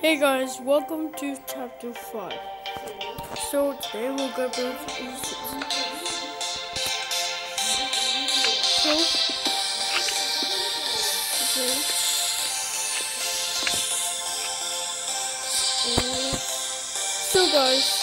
Hey guys, welcome to chapter 5. So today we'll go through So guys,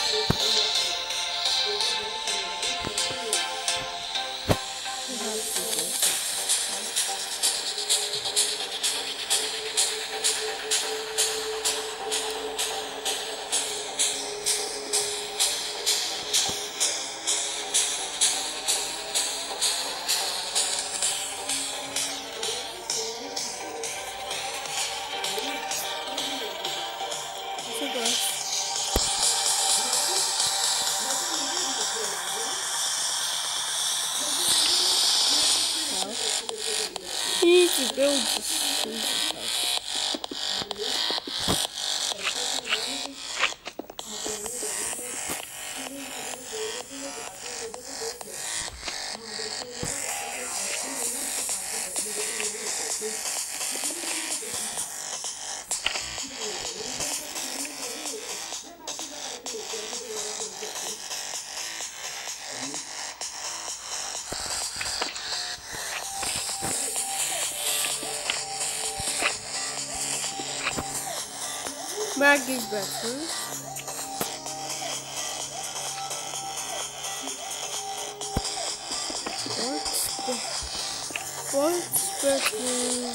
he needs to build this. Maggie's bedroom. What's bedroom?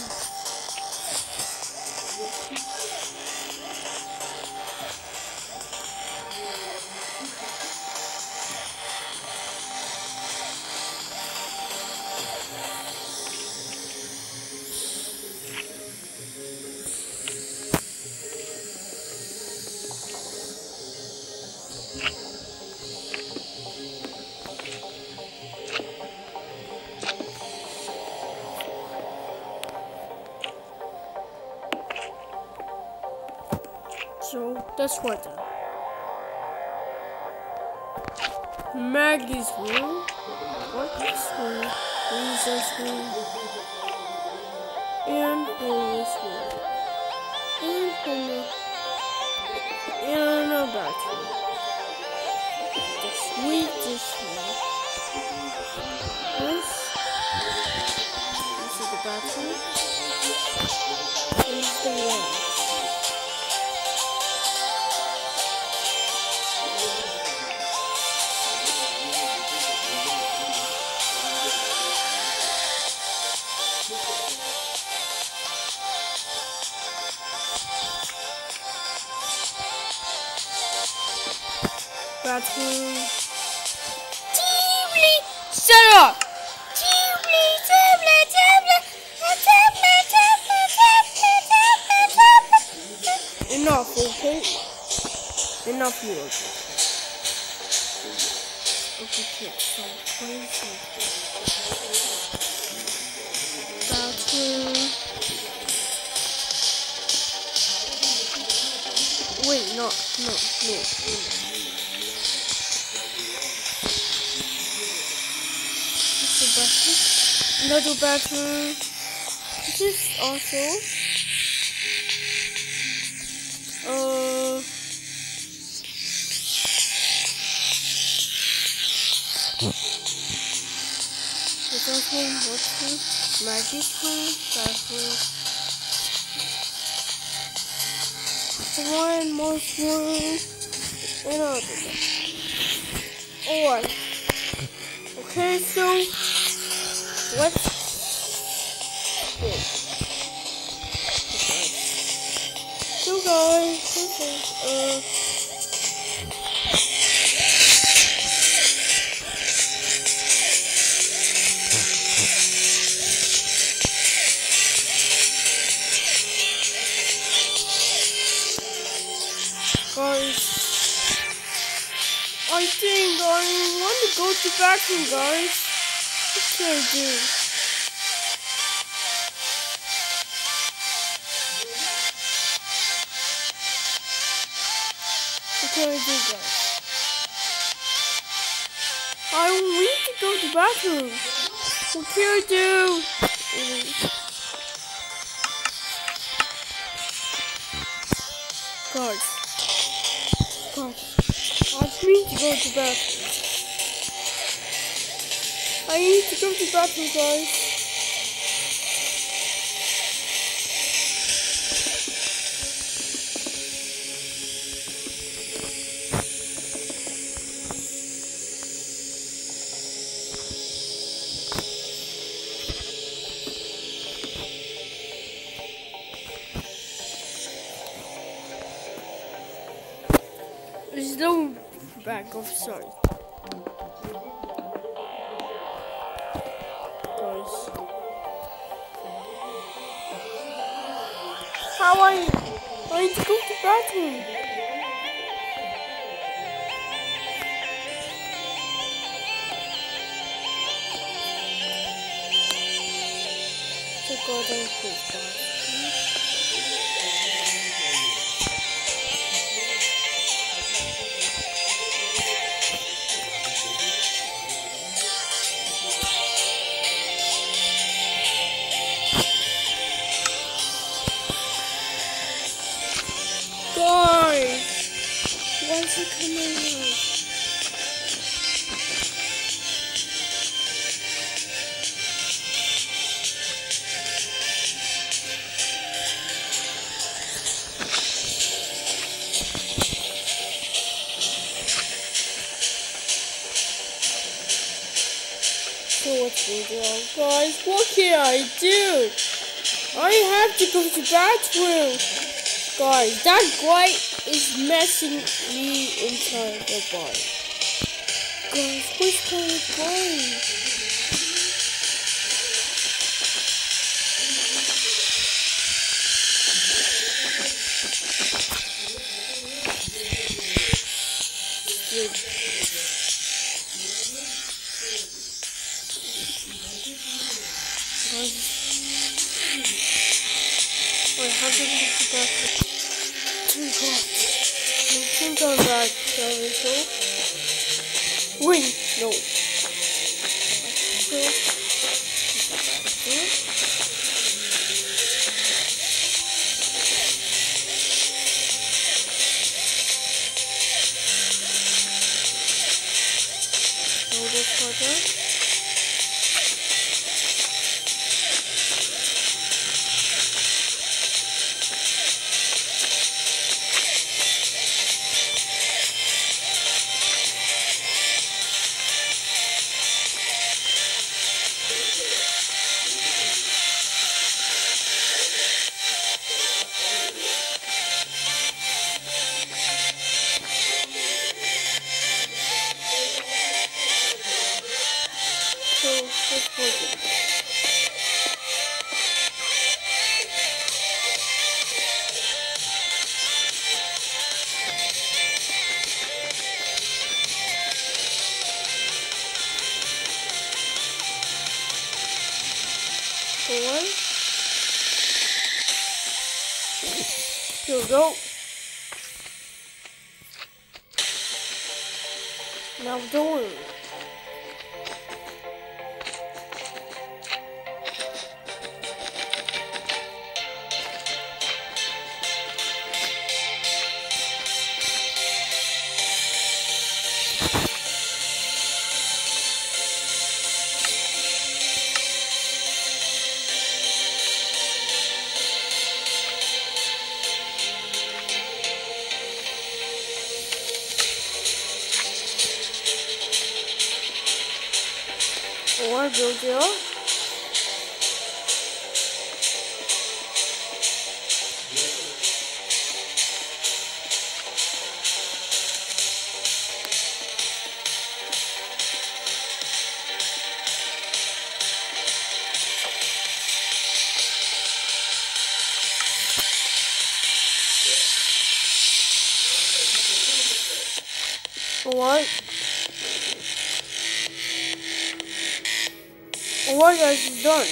So that's right there. Maggie's room. What's room? Lisa's room. And Homer's room. And Homer. And a bathroom. The sweetest room. This is the bathroom. This is the wall. Bathroom. Shut up! Enough, okay? Enough, you okay, kids, so crazy. Bathroom. Wait, no. Another bathroom. This is also this also what's this? Maggie's room, bathroom. One more room and another. Alright. Okay, so let's go. So guys, this is guys, I think I want to go to the bathroom, guys. What can I do? What can I do, guys? I need to go to the bathroom. What can I do? Guys, I need to go to bed. I need to go to the bathroom, guys. There's no bag of sorry. Guys. How are you? I need to go to the bathroom. So go downstairs, guys. Guys, why is it coming out? So what's going on, guys? What can I do? I have to go to the bathroom. Guys, that guy is messing me inside the bar. Guys, what's going on? Wait, how did we get back? I think I'm back. Wait, no. Here we go. Now door. Or Jojo. What? Alright guys, it's done.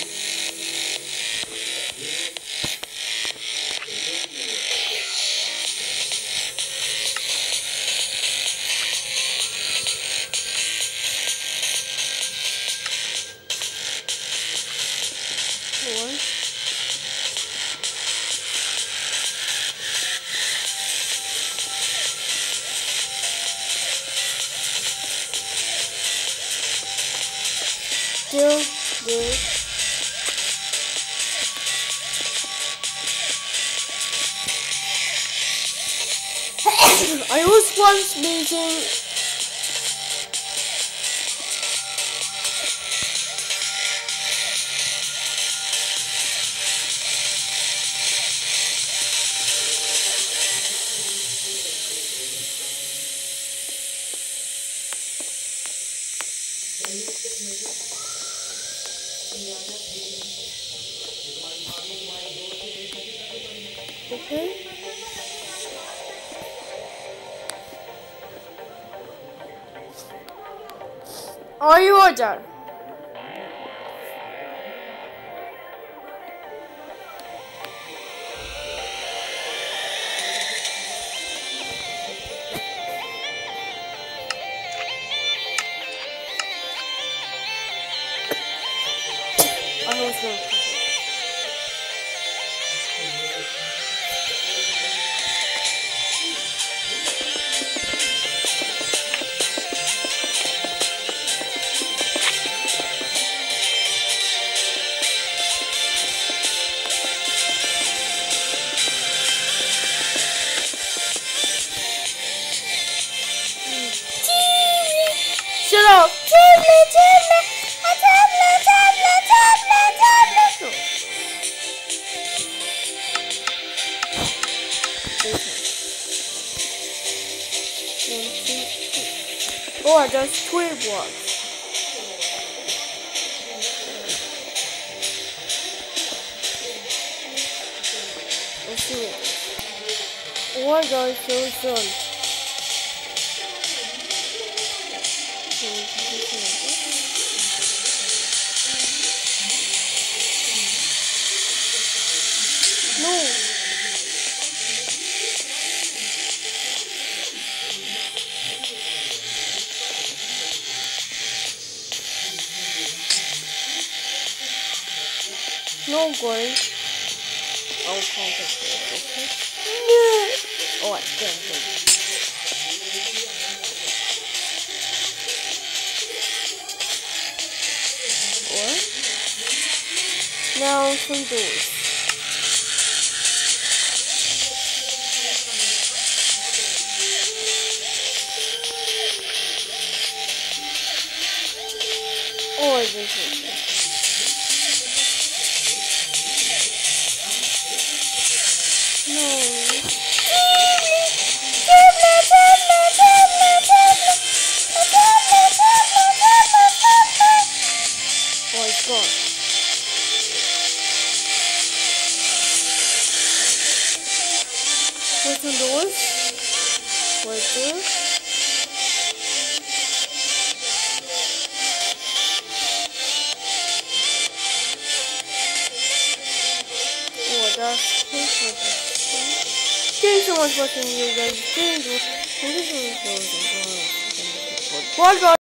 I was once meeting okay. Are you ordered? I was not. Shut up! Oh, I just tweet once. Let's do it. Oh my god, so fun. No. No, going. I'll contact it, okay? No. Oh, I can't do it. What? Now some doors. Oh, I didn't take it. Where's the doors? Right there. Oh, that's perfect. Thank you so much for watching, you guys. Thank you. Bye, guys.